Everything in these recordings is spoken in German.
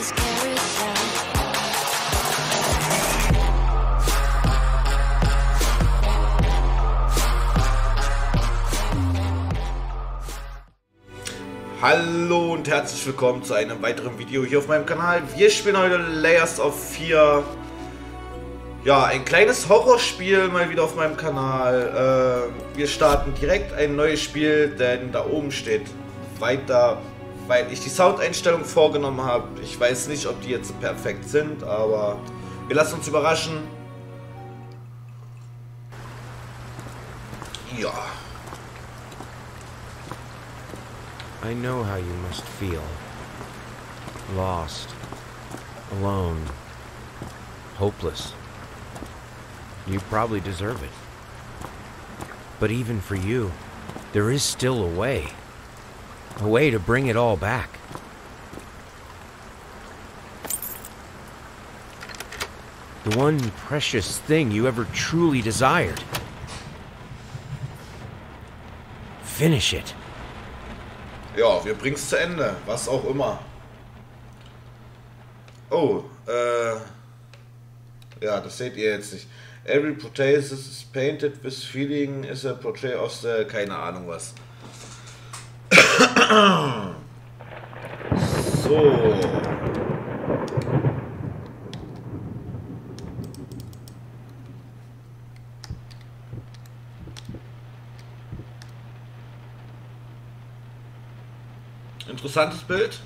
this carousel. Hallo und herzlich willkommen zu einem weiteren Video hier auf meinem Kanal. Wir spielen heute Layers of Fear. Ja, ein kleines Horrorspiel mal wieder auf meinem Kanal. Wir starten direkt ein neues Spiel, denn da oben steht weiter, weil ich die Soundeinstellung vorgenommen habe. Ich weiß nicht, ob die jetzt perfekt sind, aber wir lassen uns überraschen. Ja. I know how you must feel. Lost. Alone. Hopeless. You probably deserve it. But even for you, there is still a way. A way to bring it all back. The one precious thing you ever truly desired. Finish it. Ja, wir bringen es zu Ende, was auch immer. Oh, ja, das seht ihr jetzt nicht. Every portrait is painted with feeling is a portrait of the... keine Ahnung was. So. Interessantes Bild.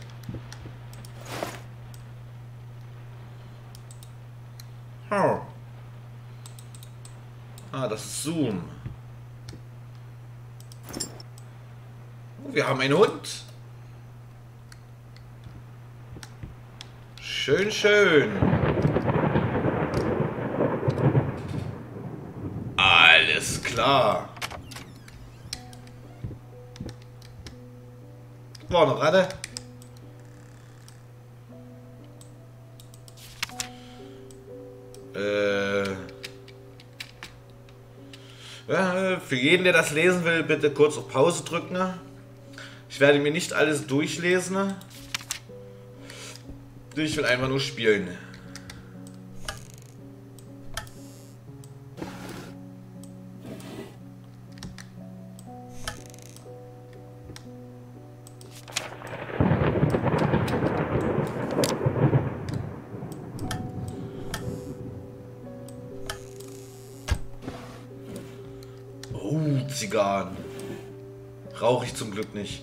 Oh. Ah, das ist Zoom. Oh, wir haben einen Hund. Schön, schön. Alles klar. War eine Ratte. Für jeden, der das lesen will, bitte kurz auf Pause drücken. Ich werde mir nicht alles durchlesen. Ich will einfach nur spielen. Zigarren. Rauche ich zum Glück nicht.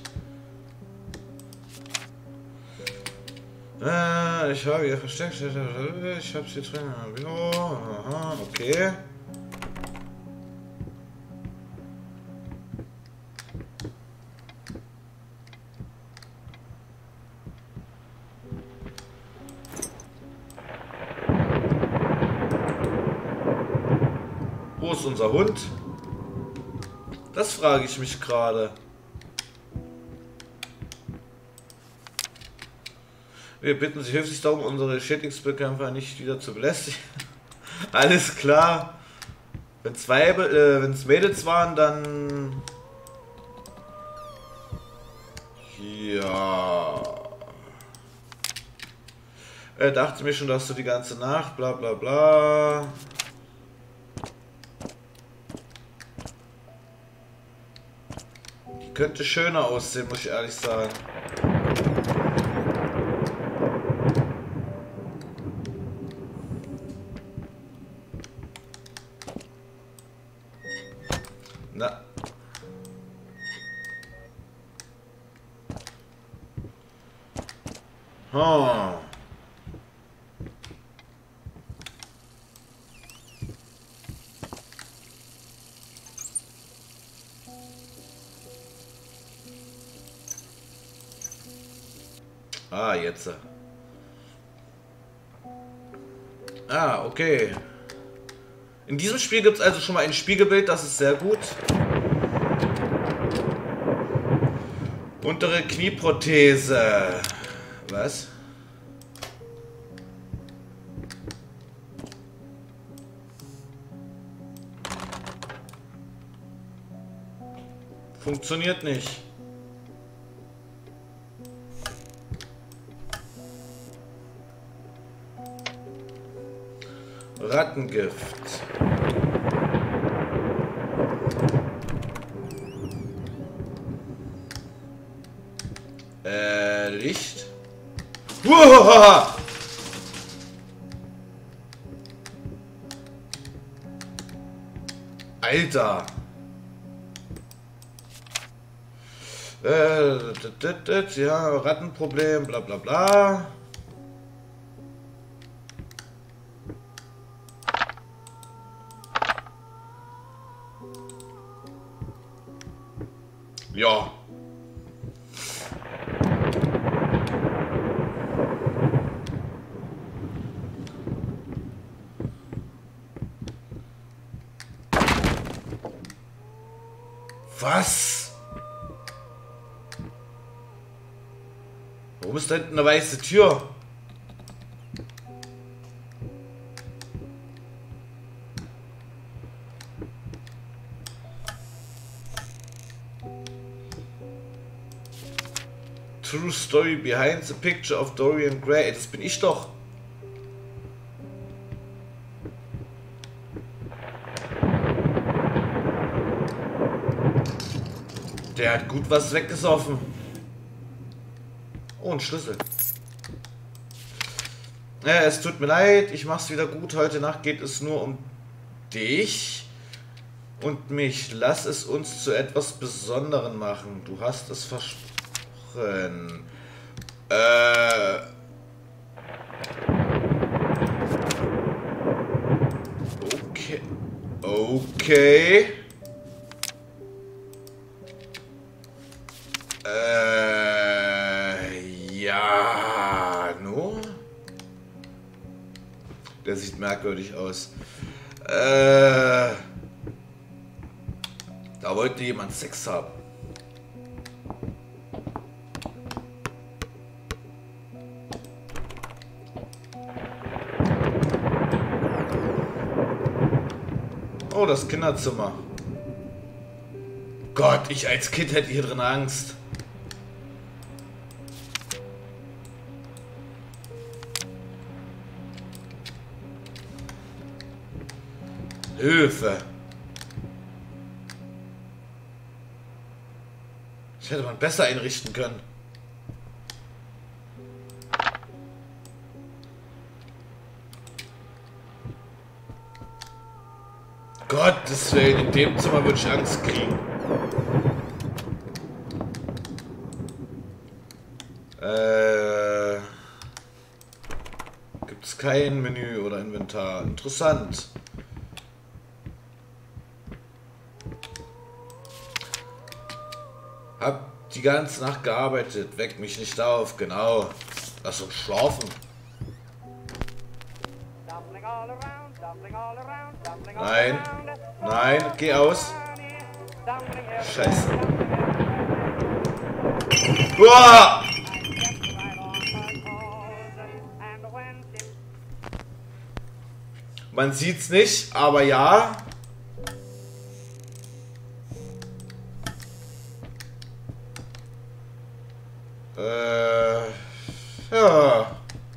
Ich habe hier versteckt. Ich habe sie drin. Aha, okay. Wo ist unser Hund? Das frage ich mich gerade. Wir bitten Sie höflich darum, unsere Schädlingsbekämpfer nicht wieder zu belästigen. Alles klar. Wenn es Mädels waren, dann... Ja. Er dachte mir schon, dass du die ganze Nacht, bla bla bla... Könnte schöner aussehen, muss ich ehrlich sagen. Na. Oh. Ah, jetzt. Ah, okay. In diesem Spiel gibt es also schon mal ein Spiegelbild, das ist sehr gut. Untere Knieprothese. Was? Funktioniert nicht. Rattengift. Licht. Uah! Alter. Ja, Rattenproblem, bla bla bla. Ja. Was? Warum ist da hinten eine weiße Tür? True story behind the picture of Dorian Gray. Das bin ich doch. Der hat gut was weggesoffen. Oh, ein Schlüssel. Ja, es tut mir leid, ich mach's wieder gut. Heute Nacht geht es nur um dich und mich. Lass es uns zu etwas Besonderem machen. Du hast es versprochen. Okay. Okay. Ja, nur. Der sieht merkwürdig aus. Da wollte jemand Sex haben. Oh, das Kinderzimmer. Gott, ich als Kind hätte hier drin Angst. Hilfe. Das hätte man besser einrichten können. Gottes Willen, in dem Zimmer würde ich Angst kriegen. Gibt es kein Menü oder Inventar? Interessant. Hab die ganze Nacht gearbeitet, weck mich nicht auf, genau. Lass uns schlafen. Nein, nein, geh aus. Scheiße. Uah! Man sieht's nicht, aber ja. Ja.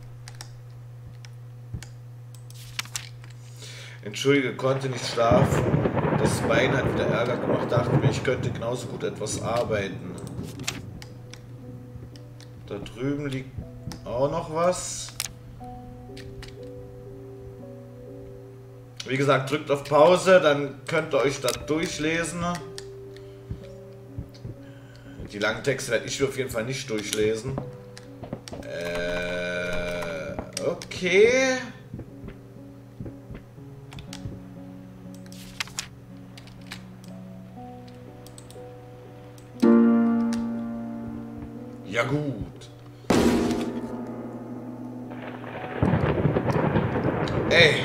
Entschuldige, konnte nicht schlafen. Das Bein hat wieder Ärger gemacht. Dachte mir, ich könnte genauso gut etwas arbeiten. Da drüben liegt auch noch was. Wie gesagt, drückt auf Pause, dann könnt ihr euch das durchlesen. Die langen Texte werde ich auf jeden Fall nicht durchlesen. Okay. Ja gut. Ey.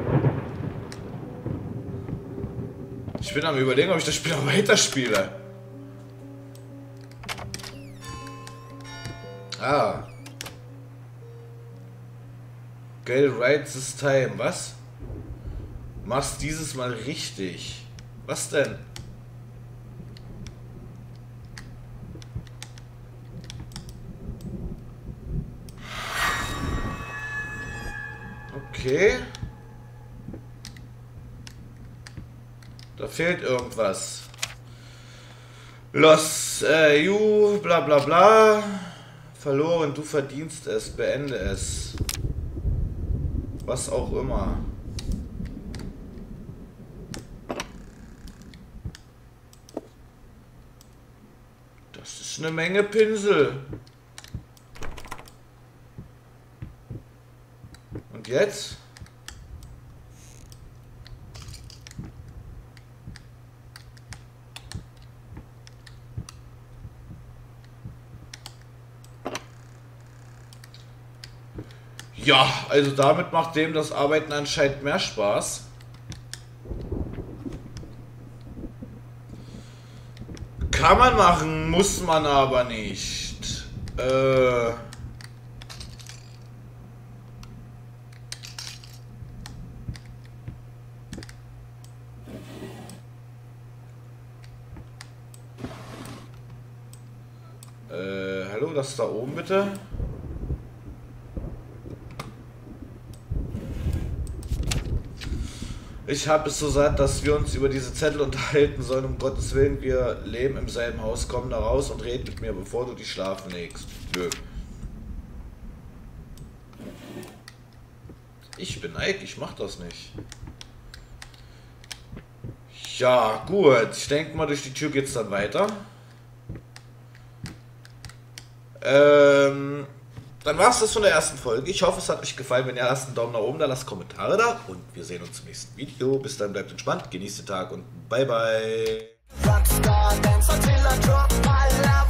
Ich bin am Überlegen, ob ich das Spiel noch weiterspiele. Ah. Get right this time. Was? Mach's dieses Mal richtig. Was denn? Okay. Da fehlt irgendwas. Los, you, bla bla bla. Verloren, du verdienst es, beende es. Was auch immer. Das ist eine Menge Pinsel. Und jetzt? Ja, also damit macht dem das Arbeiten anscheinend mehr Spaß. Kann man machen, muss man aber nicht. Hallo, das da oben bitte. Ich habe es so satt, dass wir uns über diese Zettel unterhalten sollen. Um Gottes Willen, wir leben im selben Haus. Komm da raus und red mit mir, bevor du dich schlafen legst. Nö. Ich bin Ike, ich mach das nicht. Ja, gut. Ich denke mal, durch die Tür geht's dann weiter. Dann war es das von der ersten Folge. Ich hoffe, es hat euch gefallen. Wenn ja, lasst einen Daumen nach oben da, lasst Kommentare da. Und wir sehen uns im nächsten Video. Bis dann, bleibt entspannt, genießt den Tag und bye bye.